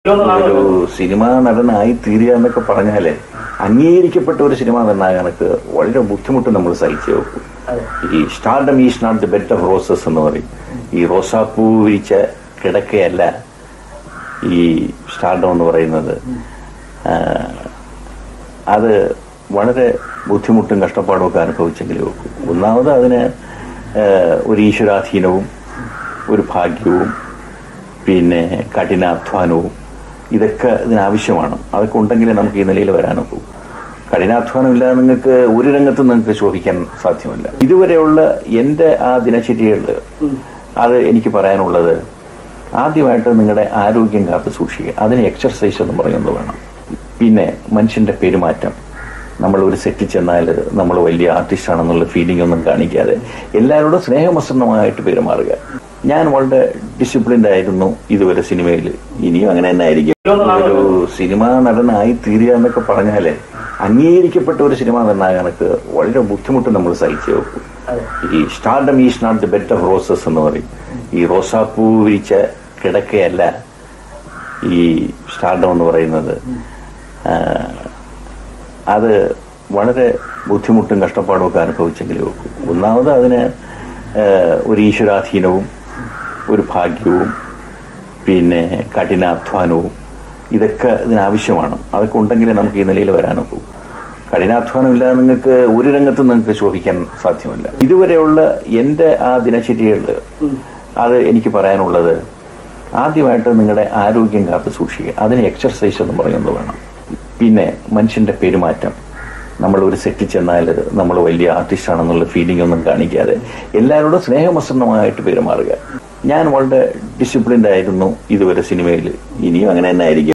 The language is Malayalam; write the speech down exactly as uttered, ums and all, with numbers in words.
ഒരു സിനിമാ നടനായി തീരുക എന്നൊക്കെ പറഞ്ഞാല് അംഗീകരിക്കപ്പെട്ട ഒരു സിനിമാ നടനാകാനൊക്കെ വളരെ ബുദ്ധിമുട്ട് നമ്മൾ സഹിച്ചു നോക്കും. ഈ stardom is not the bed of roses എന്ന് പറയും. ഈ റോസാപ്പൂ വിരിച്ച കിടക്കയല്ല ഈ സ്റ്റാർഡം എന്ന് പറയുന്നത്. അത് വളരെ ബുദ്ധിമുട്ടും കഷ്ടപ്പാടും ഒക്കെ അനുഭവിച്ചെങ്കിലും നോക്കും. ഒന്നാമത് അതിന് ഒരു ഈശ്വരാധീനവും ഒരു ഭാഗ്യവും പിന്നെ കഠിനാധ്വാനവും ഇതൊക്കെ ഇതിനാവശ്യമാണ്. അതൊക്കെ ഉണ്ടെങ്കിലേ നമുക്ക് ഈ നിലയിൽ വരാനൊക്കൂ. കഠിനാധ്വാനം ഇല്ലാതെ നിങ്ങൾക്ക് ഒരു രംഗത്തും നിങ്ങൾക്ക് ശോഭിക്കാൻ സാധ്യമല്ല. ഇതുവരെയുള്ള എന്റെ ആ ദിനചര്യകളിൽ അത് എനിക്ക് പറയാനുള്ളത്, ആദ്യമായിട്ട് നിങ്ങളുടെ ആരോഗ്യം കാത്തു സൂക്ഷിക്കുക. അതിന് എക്സർസൈസ് എന്ന് പറയുന്നത് വേണം. പിന്നെ മനുഷ്യന്റെ പെരുമാറ്റം, നമ്മൾ ഒരു സെറ്റിൽ ചെന്നാൽ നമ്മൾ വലിയ ആർട്ടിസ്റ്റ് ആണെന്നുള്ള ഫീലിംഗ് ഒന്നും കാണിക്കാതെ എല്ലാവരോടും സ്നേഹമസൃണമായിട്ട് പെരുമാറുക. ഞാൻ വളരെ ഡിസിപ്ലിൻഡ് ആയിരുന്നു ഇതുവരെ സിനിമയിൽ, ഇനിയും അങ്ങനെ തന്നെ ആയിരിക്കും. ഒരു സിനിമാ നടനായി തീരുക എന്നൊക്കെ പറഞ്ഞാല് അംഗീകരിക്കപ്പെട്ട ഒരു സിനിമാ നടനാകാനൊക്കെ വളരെ ബുദ്ധിമുട്ട് നമ്മൾ സഹിച്ചു നോക്കും. ഈ stardom is not the bed of roses എന്ന് പറയും. ഈ റോസാപ്പൂ വിരിച്ച കിടക്കയല്ല ഈ സ്റ്റാർഡം എന്ന് പറയുന്നത്. അത് വളരെ ബുദ്ധിമുട്ടും കഷ്ടപ്പാടും ഒക്കെ അനുഭവിച്ചെങ്കിലും നോക്കും. ഒന്നാമത് അതിന് ഒരു ഈശ്വരാധീനവും ഒരു ഭാഗ്യവും പിന്നെ കഠിനാധ്വാനവും ഇതൊക്കെ ഇതിനാവശ്യമാണ്. അതൊക്കെ ഉണ്ടെങ്കിലേ നമുക്ക് ഈ നിലയിൽ വരാനൊക്കൂ. കഠിനാധ്വാനം ഇല്ലാതെ നിങ്ങൾക്ക് ഒരു രംഗത്തും നിങ്ങൾക്ക് ശോഭിക്കാൻ സാധ്യമല്ല. ഇതുവരെയുള്ള എന്റെ ആ ദിനചര്യകളിൽ അത് എനിക്ക് പറയാനുള്ളത്, ആദ്യമായിട്ട് നിങ്ങളുടെ ആരോഗ്യം കാത്തു സൂക്ഷിക്കുക. അതിന് എക്സർസൈസ് എന്ന് പറയുന്നത് വേണം. പിന്നെ മനുഷ്യന്റെ പെരുമാറ്റം, നമ്മൾ ഒരു സെറ്റിൽ ചെന്നാൽ നമ്മൾ വലിയ ആർട്ടിസ്റ്റ് ആണെന്നുള്ള ഫീലിംഗ് ഒന്നും കാണിക്കാതെ എല്ലാവരോടും സ്നേഹമസൃണമായിട്ട് പെരുമാറുക. ഞാൻ വളരെ ഡിസിപ്ലിൻഡ് ആയിരുന്നു ഇതുവരെ സിനിമയിൽ, ഇനിയും അങ്ങനെ തന്നെ ആയിരിക്കും.